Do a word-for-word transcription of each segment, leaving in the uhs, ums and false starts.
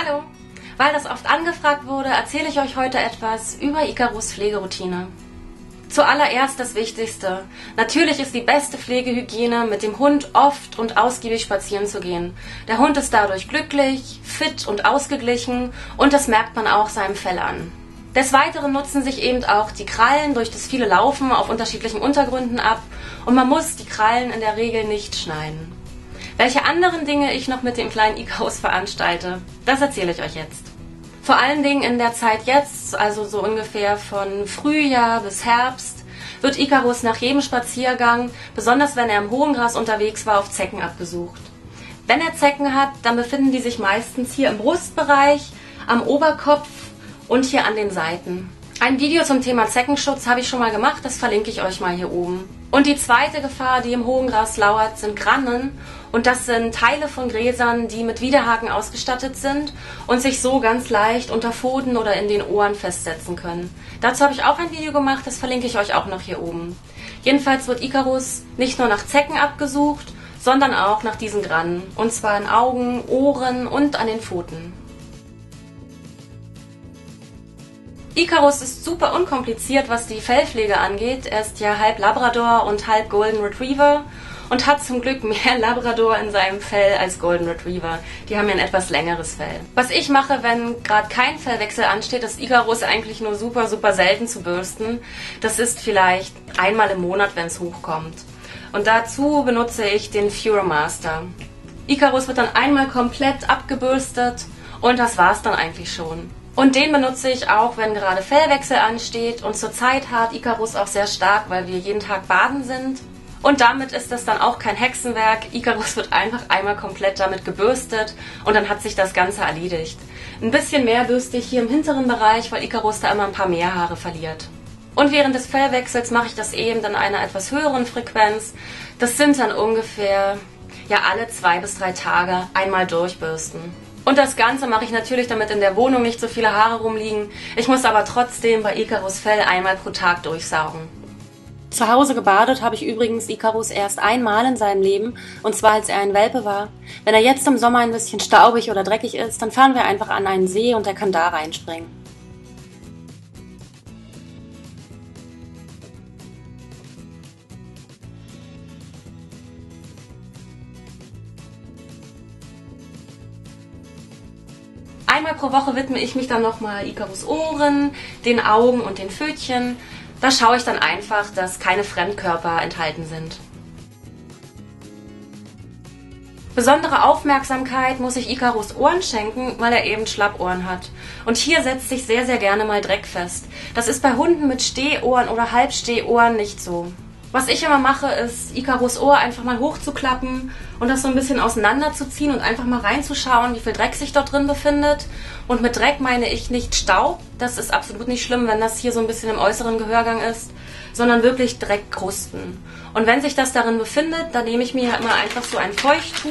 Hallo! Weil das oft angefragt wurde, erzähle ich euch heute etwas über Icarus Pflegeroutine. Zuallererst das Wichtigste. Natürlich ist die beste Pflegehygiene, mit dem Hund oft und ausgiebig spazieren zu gehen. Der Hund ist dadurch glücklich, fit und ausgeglichen und das merkt man auch seinem Fell an. Des Weiteren nutzen sich eben auch die Krallen durch das viele Laufen auf unterschiedlichen Untergründen ab und man muss die Krallen in der Regel nicht schneiden. Welche anderen Dinge ich noch mit dem kleinen Icarus veranstalte, das erzähle ich euch jetzt. Vor allen Dingen in der Zeit jetzt, also so ungefähr von Frühjahr bis Herbst, wird Icarus nach jedem Spaziergang, besonders wenn er im hohen Gras unterwegs war, auf Zecken abgesucht. Wenn er Zecken hat, dann befinden die sich meistens hier im Brustbereich, am Oberkopf und hier an den Seiten. Ein Video zum Thema Zeckenschutz habe ich schon mal gemacht, das verlinke ich euch mal hier oben. Und die zweite Gefahr, die im hohen Gras lauert, sind Grannen. Und das sind Teile von Gräsern, die mit Widerhaken ausgestattet sind und sich so ganz leicht unter Pfoten oder in den Ohren festsetzen können. Dazu habe ich auch ein Video gemacht, das verlinke ich euch auch noch hier oben. Jedenfalls wird Icarus nicht nur nach Zecken abgesucht, sondern auch nach diesen Grannen. Und zwar in Augen, Ohren und an den Pfoten. Icarus ist super unkompliziert, was die Fellpflege angeht. Er ist ja halb Labrador und halb Golden Retriever und hat zum Glück mehr Labrador in seinem Fell als Golden Retriever. Die haben ja ein etwas längeres Fell. Was ich mache, wenn gerade kein Fellwechsel ansteht, ist Icarus eigentlich nur super, super selten zu bürsten. Das ist vielleicht einmal im Monat, wenn es hochkommt. Und dazu benutze ich den Furamaster. Icarus wird dann einmal komplett abgebürstet und das war's dann eigentlich schon. Und den benutze ich auch, wenn gerade Fellwechsel ansteht. Und zurzeit hart Icarus auch sehr stark, weil wir jeden Tag baden sind. Und damit ist das dann auch kein Hexenwerk. Icarus wird einfach einmal komplett damit gebürstet und dann hat sich das Ganze erledigt. Ein bisschen mehr bürste ich hier im hinteren Bereich, weil Icarus da immer ein paar mehr Haare verliert. Und während des Fellwechsels mache ich das eben in einer etwas höheren Frequenz. Das sind dann ungefähr ja alle zwei bis drei Tage einmal durchbürsten. Und das Ganze mache ich natürlich, damit in der Wohnung nicht so viele Haare rumliegen. Ich muss aber trotzdem bei Icarus Fell einmal pro Tag durchsaugen. Zu Hause gebadet habe ich übrigens Icarus erst einmal in seinem Leben, und zwar als er ein Welpe war. Wenn er jetzt im Sommer ein bisschen staubig oder dreckig ist, dann fahren wir einfach an einen See und er kann da reinspringen. Einmal pro Woche widme ich mich dann nochmal Icarus Ohren, den Augen und den Pfötchen. Da schaue ich dann einfach, dass keine Fremdkörper enthalten sind. Besondere Aufmerksamkeit muss ich Icarus Ohren schenken, weil er eben Schlappohren hat. Und hier setzt sich sehr, sehr gerne mal Dreck fest. Das ist bei Hunden mit Stehohren oder Halbstehohren nicht so. Was ich immer mache, ist Icarus Ohr einfach mal hochzuklappen und das so ein bisschen auseinanderzuziehen und einfach mal reinzuschauen, wie viel Dreck sich dort drin befindet. Und mit Dreck meine ich nicht Staub, das ist absolut nicht schlimm, wenn das hier so ein bisschen im äußeren Gehörgang ist, sondern wirklich Dreckkrusten. Und wenn sich das darin befindet, dann nehme ich mir immer einfach so ein Feuchttuch.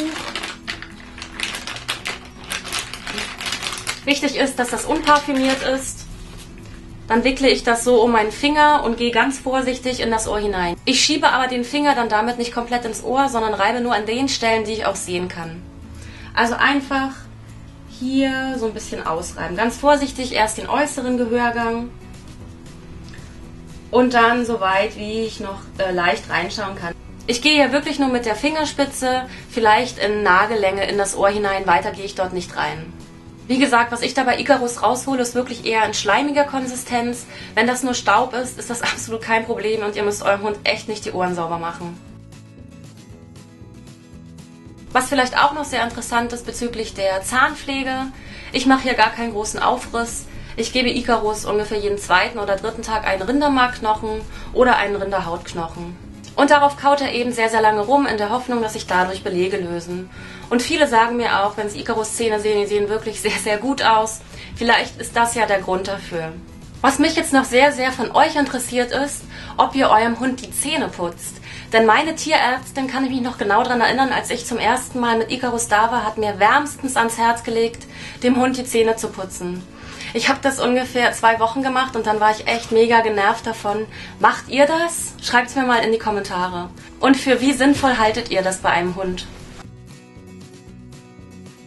Wichtig ist, dass das unparfümiert ist. Dann wickle ich das so um meinen Finger und gehe ganz vorsichtig in das Ohr hinein. Ich schiebe aber den Finger dann damit nicht komplett ins Ohr, sondern reibe nur an den Stellen, die ich auch sehen kann. Also einfach hier so ein bisschen ausreiben. Ganz vorsichtig erst den äußeren Gehörgang und dann so weit, wie ich noch äh, leicht reinschauen kann. Ich gehe hier wirklich nur mit der Fingerspitze, vielleicht in Nagellänge in das Ohr hinein, weiter gehe ich dort nicht rein. Wie gesagt, was ich da bei Icarus raushole, ist wirklich eher in schleimiger Konsistenz. Wenn das nur Staub ist, ist das absolut kein Problem und ihr müsst eurem Hund echt nicht die Ohren sauber machen. Was vielleicht auch noch sehr interessant ist bezüglich der Zahnpflege. Ich mache hier gar keinen großen Aufriss. Ich gebe Icarus ungefähr jeden zweiten oder dritten Tag einen Rindermarkknochen oder einen Rinderhautknochen. Und darauf kaut er eben sehr, sehr lange rum, in der Hoffnung, dass sich dadurch Belege lösen. Und viele sagen mir auch, wenn sie Icarus Zähne sehen, die sehen wirklich sehr, sehr gut aus. Vielleicht ist das ja der Grund dafür. Was mich jetzt noch sehr, sehr von euch interessiert ist, ob ihr eurem Hund die Zähne putzt. Denn meine Tierärztin, kann ich mich noch genau daran erinnern, als ich zum ersten Mal mit Icarus da war, hat mir wärmstens ans Herz gelegt, dem Hund die Zähne zu putzen. Ich habe das ungefähr zwei Wochen gemacht und dann war ich echt mega genervt davon. Macht ihr das? Schreibt es mir mal in die Kommentare. Und für wie sinnvoll haltet ihr das bei einem Hund?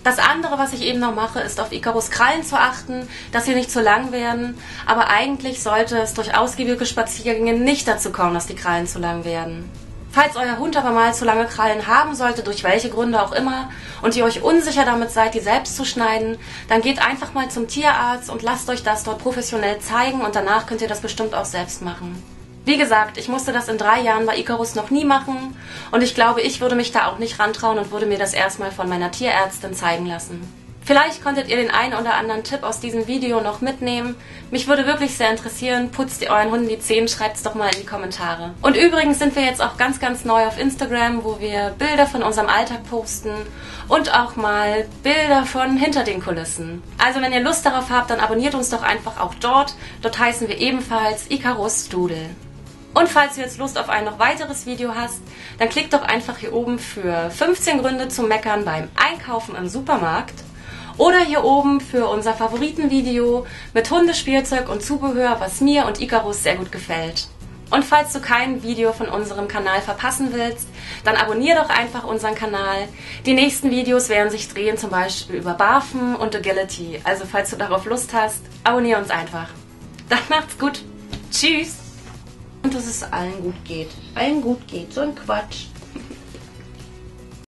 Das andere, was ich eben noch mache, ist auf Icarus Krallen zu achten, dass sie nicht zu lang werden. Aber eigentlich sollte es durch ausgiebige Spaziergänge nicht dazu kommen, dass die Krallen zu lang werden. Falls euer Hund aber mal zu lange Krallen haben sollte, durch welche Gründe auch immer, und ihr euch unsicher damit seid, die selbst zu schneiden, dann geht einfach mal zum Tierarzt und lasst euch das dort professionell zeigen und danach könnt ihr das bestimmt auch selbst machen. Wie gesagt, ich musste das in drei Jahren bei Icarus noch nie machen und ich glaube, ich würde mich da auch nicht rantrauen und würde mir das erstmal von meiner Tierärztin zeigen lassen. Vielleicht konntet ihr den einen oder anderen Tipp aus diesem Video noch mitnehmen. Mich würde wirklich sehr interessieren, putzt ihr euren Hunden die Zähne, schreibt es doch mal in die Kommentare. Und übrigens sind wir jetzt auch ganz, ganz neu auf Instagram, wo wir Bilder von unserem Alltag posten und auch mal Bilder von hinter den Kulissen. Also wenn ihr Lust darauf habt, dann abonniert uns doch einfach auch dort. Dort heißen wir ebenfalls Icarus Doodle. Und falls du jetzt Lust auf ein noch weiteres Video hast, dann klick doch einfach hier oben für fünfzehn Gründe zum Meckern beim Einkaufen im Supermarkt oder hier oben für unser Favoritenvideo mit Hundespielzeug und Zubehör, was mir und Icarus sehr gut gefällt. Und falls du kein Video von unserem Kanal verpassen willst, dann abonnier doch einfach unseren Kanal. Die nächsten Videos werden sich drehen, zum Beispiel über Barfen und Agility. Also falls du darauf Lust hast, abonnier uns einfach. Dann macht's gut. Tschüss! Und dass es allen gut geht. Allen gut geht. So ein Quatsch.